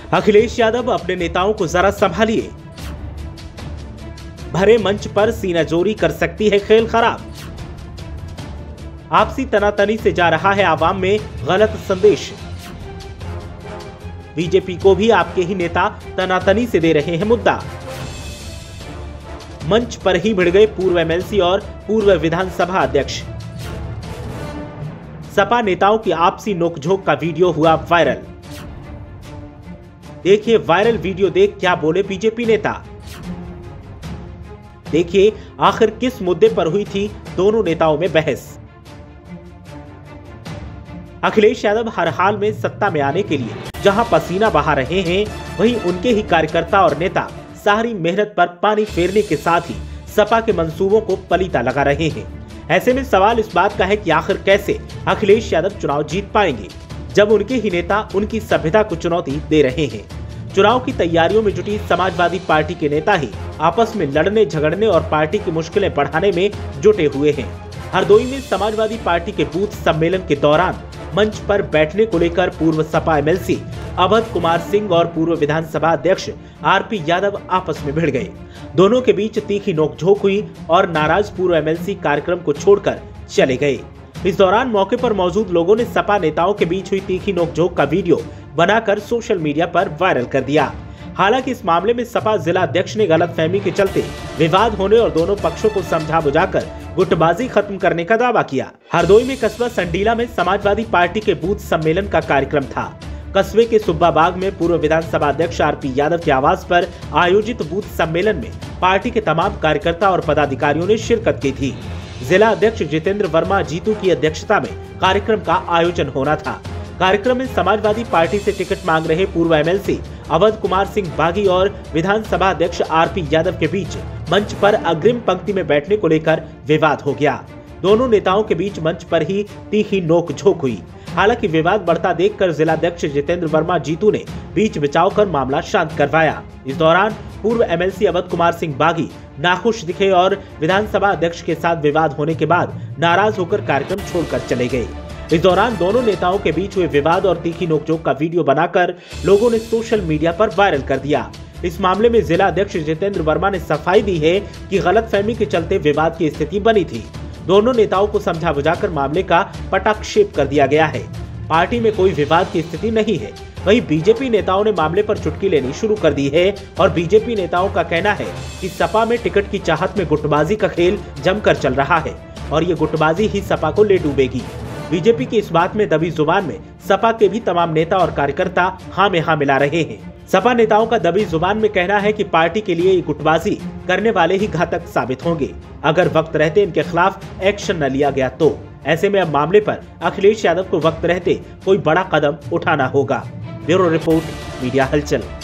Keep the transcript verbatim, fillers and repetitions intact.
अखिलेश यादव अपने नेताओं को जरा संभालिए, भरे मंच पर सीनाजोरी कर सकती है खेल खराब। आपसी तनातनी से जा रहा है आवाम में गलत संदेश। बीजेपी को भी आपके ही नेता तनातनी से दे रहे हैं मुद्दा। मंच पर ही भिड़ गए पूर्व एमएलसी और पूर्व विधानसभा अध्यक्ष। सपा नेताओं की आपसी नोकझोंक का वीडियो हुआ वायरल। देखिए वायरल वीडियो देख क्या बोले बीजेपी नेता। देखिए आखिर किस मुद्दे पर हुई थी दोनों नेताओं में बहस। अखिलेश यादव हर हाल में सत्ता में आने के लिए जहां पसीना बहा रहे हैं, वहीं उनके ही कार्यकर्ता और नेता सारी मेहनत पर पानी फेरने के साथ ही सपा के मंसूबों को पलीता लगा रहे हैं। ऐसे में सवाल इस बात का है कि आखिर कैसे अखिलेश यादव चुनाव जीत पाएंगे, जब उनके ही नेता उनकी सभ्यता को चुनौती दे रहे हैं। चुनाव की तैयारियों में जुटी समाजवादी पार्टी के नेता ही आपस में लड़ने झगड़ने और पार्टी की मुश्किलें बढ़ाने में जुटे हुए हैं। हरदोई में समाजवादी पार्टी के बूथ सम्मेलन के दौरान मंच पर बैठने को लेकर पूर्व सपा एमएलसी अवध कुमार सिंह और पूर्व विधानसभा अध्यक्ष आरपी यादव आपस में भिड़ गए। दोनों के बीच तीखी नोकझोंक हुई और नाराज पूर्व एमएलसी कार्यक्रम को छोड़कर चले गए। इस दौरान मौके पर मौजूद लोगों ने सपा नेताओं के बीच हुई तीखी नोकझोंक का वीडियो बनाकर सोशल मीडिया पर वायरल कर दिया। हालांकि इस मामले में सपा जिला अध्यक्ष ने गलतफहमी के चलते विवाद होने और दोनों पक्षों को समझा बुझाकर गुटबाजी खत्म करने का दावा किया। हरदोई में कस्बा संडीला में समाजवादी पार्टी के बूथ सम्मेलन का कार्यक्रम था। कस्बे के सुब्बा बाग में पूर्व विधानसभा अध्यक्ष आरपी यादव के आवास पर आयोजित बूथ सम्मेलन में पार्टी के तमाम कार्यकर्ता और पदाधिकारियों ने शिरकत की थी। जिला अध्यक्ष जितेंद्र वर्मा जीतू की अध्यक्षता में कार्यक्रम का आयोजन होना था। कार्यक्रम में समाजवादी पार्टी से टिकट मांग रहे पूर्व एमएलसी अवध कुमार सिंह बागी और विधानसभा अध्यक्ष आरपी यादव के बीच मंच पर अग्रिम पंक्ति में बैठने को लेकर विवाद हो गया। दोनों नेताओं के बीच मंच पर ही तीखी नोक-झोंक हुई। हालांकि विवाद बढ़ता देखकर जिलाध्यक्ष जितेंद्र वर्मा जीतू ने बीच बचाव कर मामला शांत करवाया। इस दौरान पूर्व एमएलसी अवध कुमार सिंह बागी नाखुश दिखे और विधानसभा अध्यक्ष के साथ विवाद होने के बाद नाराज होकर कार्यक्रम छोड़कर चले गए। इस दौरान दोनों नेताओं के बीच हुए विवाद और तीखी नोकझोंक का वीडियो बनाकर लोगों ने सोशल मीडिया पर वायरल कर दिया। इस मामले में जिला अध्यक्ष जितेंद्र वर्मा ने सफाई दी है कि गलतफहमी के चलते विवाद की स्थिति बनी थी। दोनों नेताओं को समझा बुझाकर मामले का पटाक्षेप कर दिया गया है। पार्टी में कोई विवाद की स्थिति नहीं है। वहीं बीजेपी नेताओं ने मामले पर चुटकी लेनी शुरू कर दी है और बीजेपी नेताओं का कहना है कि सपा में टिकट की चाहत में गुटबाजी का खेल जमकर चल रहा है और ये गुटबाजी ही सपा को ले डूबेगी। बीजेपी की इस बात में दबी जुबान में सपा के भी तमाम नेता और कार्यकर्ता हाँ में हाँ मिला रहे हैं। सपा नेताओं का दबी जुबान में कहना है कि पार्टी के लिए ये गुटबाजी करने वाले ही घातक साबित होंगे अगर वक्त रहते इनके खिलाफ एक्शन न लिया गया तो। ऐसे में अब मामले पर अखिलेश यादव को वक्त रहते कोई बड़ा कदम उठाना होगा। ब्यूरो रिपोर्ट, मीडिया हलचल।